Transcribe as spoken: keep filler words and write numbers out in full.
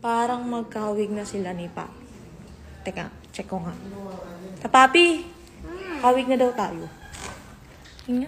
Parang magkahawig na sila ni Pa. Teka, check ko nga. Kapapi, kawig na daw tayo. Tingnan.